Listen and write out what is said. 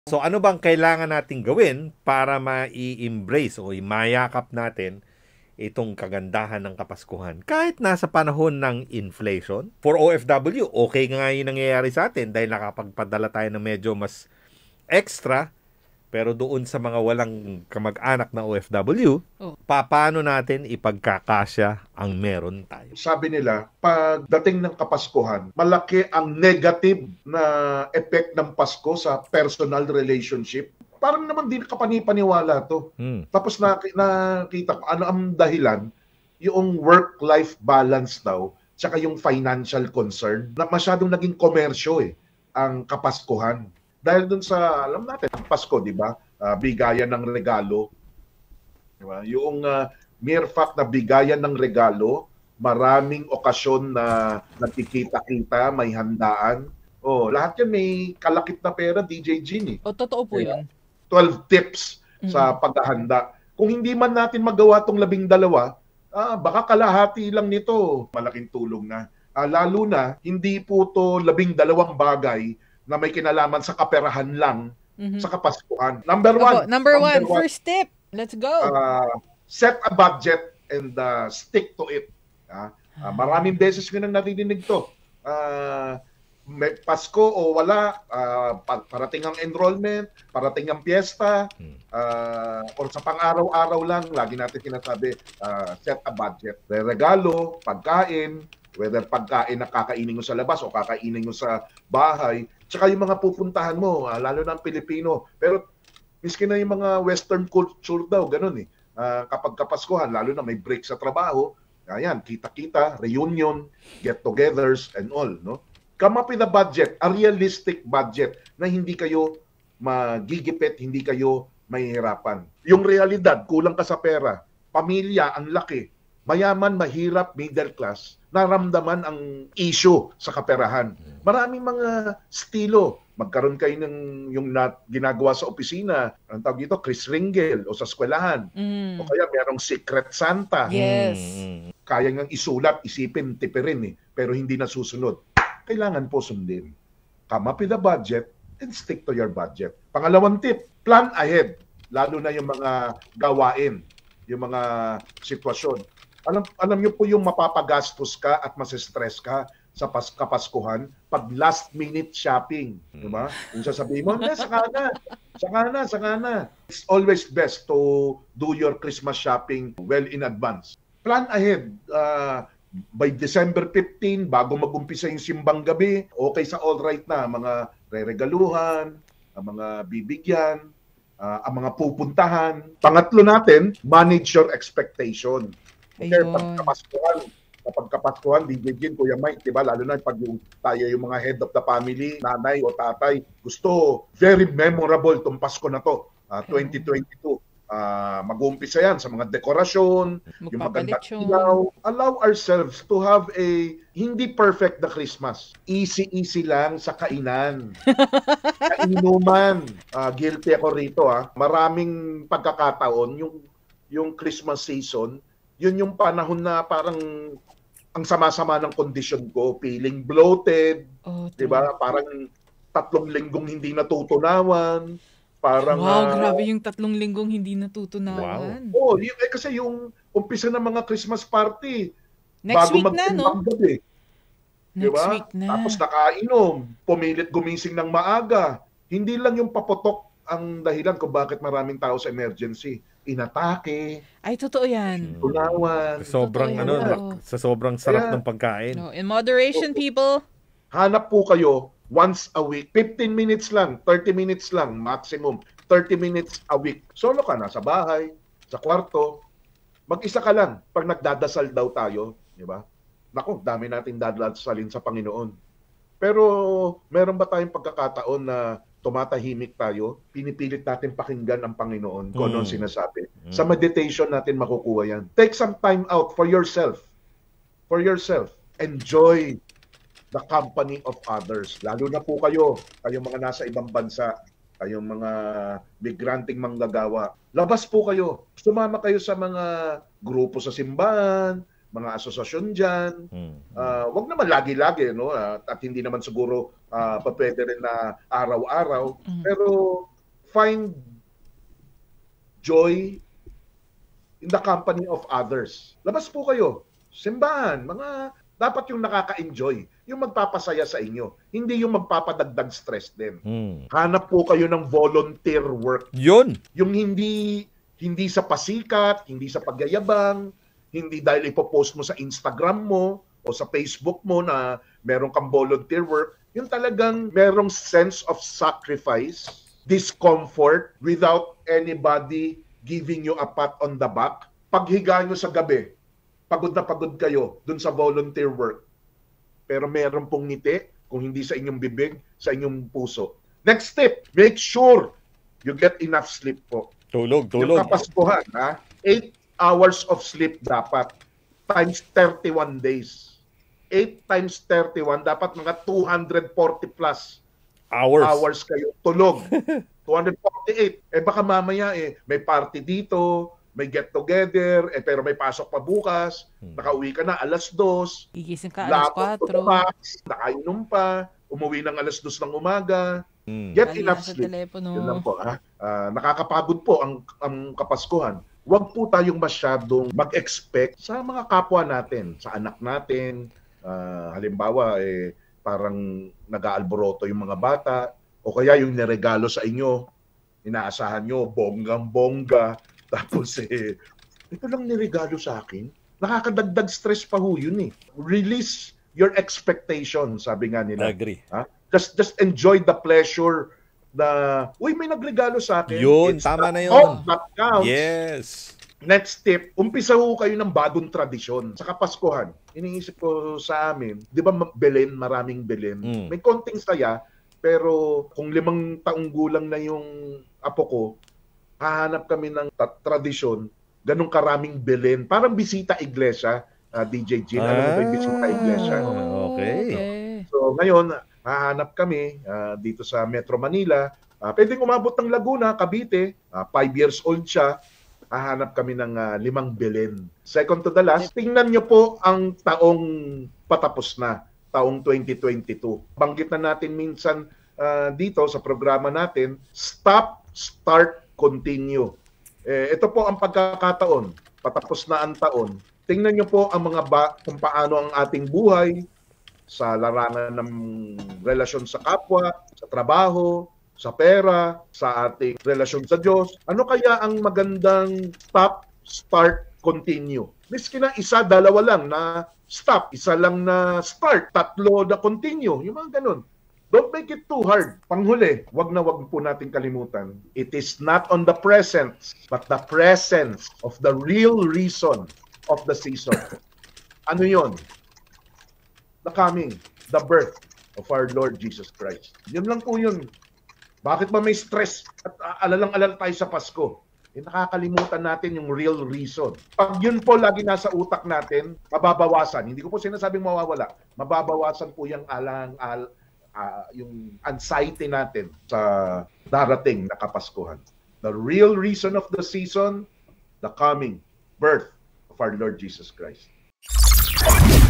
So ano bang kailangan nating gawin para mai-embrace o mayakap natin itong kagandahan ng Kapaskuhan kahit nasa panahon ng inflation? For OFW, okay nga yung nangyayari sa atin dahil nakapagpadala tayo ng medyo mas extra, pero doon sa mga walang kamag-anak na OFW, paano natin ipagkakasya ang meron tayo? Sabi nila, pagdating ng Kapaskuhan, malaki ang negative na effect ng Pasko sa personal relationship. Parang naman din kapanipaniwala to. Tapos nakita ko ano ang dahilan, yung work-life balance daw, tsaka yung financial concern, na masyadong naging komersyo ang Kapaskuhan. Dahil dun sa, alam natin, ang Pasko, di ba? Bigayan ng regalo. Di ba? Yung mere fact na bigayan ng regalo, maraming okasyon na nagkikita-kita, may handaan. Lahat yan may kalakip na pera, DJ Gin. Totoo po yun. 12 tips sa paghahanda. Kung hindi man natin magawa tong 12, baka kalahati lang nito. Malaking tulong na. Lalo na, hindi po to 12 bagay na may kinalaman sa kaperahan lang sa Kapaskuhan. Number one, first tip. Let's go. Set a budget and stick to it. Maraming beses ko nang narinig to. May Pasko o wala, parating ang enrollment, parating ang piyesta, or sa pang-araw-araw lang, lagi natin sinasabi, set a budget. Regalo, pagkain, whether pagkain na kakainin mo sa labas o kakainin mo sa bahay, tsaka yung mga pupuntahan mo, lalo na ang Pilipino. Pero miski na yung mga Western culture daw, ganun kapag Kapaskuhan, lalo na may break sa trabaho, ayan, kita-kita, reunion, get-togethers, and all, no? Come up with a budget, a realistic budget na hindi kayo magigipit, hindi kayo mahihirapan. Yung realidad, kulang ka sa pera, pamilya, ang laki, mayaman, mahirap, middle class, naramdaman ang issue sa kaperahan. Maraming mga estilo. Magkaroon kayo ng yung ginagawa sa opisina, ang tawag dito, Chris Ringel, o sa eskwelahan. O kaya merong Secret Santa. Yes. Kaya ngang isulat, isipin, tipirin pero hindi nasusunod. Kailangan po sundin. Come up with a budget and stick to your budget. Pangalawang tip, plan ahead. Lalo na yung mga gawain, yung mga sitwasyon. Alam niyo po yung mapapagastos ka at masistress ka sa Kapaskuhan pag last minute shopping, di ba? Yung sasabihin mo, saka na. It's always best to do your Christmas shopping well in advance. Plan ahead. By December 15, bago mag-umpisa yung simbang gabi, okay sa all right na, mga reregaluhan, mga bibigyan, ang mga pupuntahan. Pangatlo natin, manage your expectation. Okay, kapag Kapaskuhan, DJ Gin, Kuya Mike, diba? Lalo na pag tayo yung mga head of the family, nanay o tatay, gusto, very memorable tong Pasko na to, 2022. Mag-uumpisa yan sa mga dekorasyon, yung magandang ilaw. Allow ourselves to have a hindi perfect na Christmas. Easy lang sa kainan. Kainuman. Guilty ako rito. Maraming pagkakataon, yung Christmas season, yun yung panahon na parang ang sama-sama ng kondisyon ko, feeling bloated, diba? Parang 3 linggong hindi natutunawan. Parang, grabe yung 3 linggong hindi natutunawan. Wow. Kasi yung umpisa ng mga Christmas party, next week na, no? Gabi, next week na. Tapos nakainom, pumilit gumising ng maaga. Hindi lang yung paputok ang dahilan kung bakit maraming tao sa emergency. Inatake. Ay, totoo yan. Tunawan. Sobrang sa sobrang sarap ng pagkain. No, in moderation, people. Hanap po kayo once a week. 15 minutes lang, 30 minutes lang, maximum. 30 minutes a week. Solo ka na sa bahay, sa kwarto. Mag-isa ka lang. Pag nagdadasal daw tayo, di ba? Naku, dami nating dadasalin sa Panginoon. Pero meron ba tayong pagkakataon na tumatahimik tayo, pinipilit natin pakinggan ang Panginoon kung ano sinasabi. Sa meditation natin makukuha yan. Take some time out for yourself. For yourself. Enjoy the company of others. Lalo na po kayong mga nasa ibang bansa, kayong mga migranting manggagawa. Labas po kayo. Sumama kayo sa mga grupo sa simbahan, mga asosasyon dyan. Wag naman lagi-lagi, no? At hindi naman siguro pwede rin na araw-araw. Pero find joy in the company of others. Labas po kayo. Simbahan, dapat yung nakaka-enjoy, yung magpapasaya sa inyo, hindi yung magpapadagdag stress din. Hanap po kayo ng volunteer work. Yun. Yung hindi sa pasikat, hindi sa pagyayabang, hindi dahil ipopost mo sa Instagram mo o sa Facebook mo na meron kang volunteer work, yung talagang merong sense of sacrifice, discomfort, without anybody giving you a pat on the back. Paghiga nyo sa gabi, pagod na pagod kayo dun sa volunteer work. Pero meron pong ngiti, kung hindi sa inyong bibig, sa inyong puso. Next tip, make sure you get enough sleep po. Tulog. Yung Kapaskuhan, 8 hours of sleep dapat, times 31 days. 8 times 31, dapat mga 240 plus hours kayo tulog. 248. Baka mamaya may party dito, may get together, pero may pasok pa bukas, nakauwi ka na alas 2, Gigising ka alas 4. Nakainom pa, umuwi ng alas 2 ng umaga. Get enough sleep. Yun lang po. Nakakapagod po ang Kapaskuhan. Huwag po tayong masyadong mag-expect sa mga kapwa natin, sa anak natin. Halimbawa, parang nag-aalboroto yung mga bata, o kaya yung niregalo sa inyo, inaasahan nyo, bonggang-bongga, tapos ito lang niregalo sa akin. Nakakadagdag stress pa ho yun . Release your expectation, sabi nga nila. Agree. Just enjoy the pleasure na, uy, may nagregalo sa akin. Yun, It's tama the na yun. thought that counts. Yes. Next tip, umpisa ho kayo ng bagong tradisyon. Sa Kapaskuhan, iniisip ko sa amin, di ba Belen, maraming Belen. May konting saya, pero kung 5 taong gulang na yung apo ko, hahanap kami ng tradisyon, ganun karaming Belen. Parang bisita iglesia, DJ Jean. Alam mo ba yung bisita iglesia? Okay. So ngayon, hahanap kami dito sa Metro Manila. Pwedeng umabot ng Laguna, Cavite. 5 years old siya. Hahanap kami ng 5 Belen. Second to the last, tingnan nyo po ang taong patapos na, taong 2022. Banggit na natin minsan dito sa programa natin, stop, start, continue. Ito po ang pagkakataon, patapos na ang taon. Tingnan nyo po ang kung paano ang ating buhay sa larangan ng relasyon sa kapwa, sa trabaho, sa pera, sa ating relasyon sa Diyos. Ano kaya ang magandang stop, start, continue? Miski na 1, 2 lang na stop, 1 lang na start, 3 na continue. Yung mga ganun. Don't make it too hard. Panghuli, wag po natin kalimutan. It is not on the present, but the presence of the real reason of the season. Ano yon? The coming, the birth of our Lord Jesus Christ. Yun lang po yun. Bakit ba may stress at alalang-alala tayo sa Pasko? Nakakalimutan natin yung real reason. Pag yun po lagi nasa utak natin, mababawasan. Hindi ko po sinasabing mawawala. Mababawasan po yung yung anxiety natin sa darating na Kapaskuhan. The real reason of the season, the coming birth of our Lord Jesus Christ.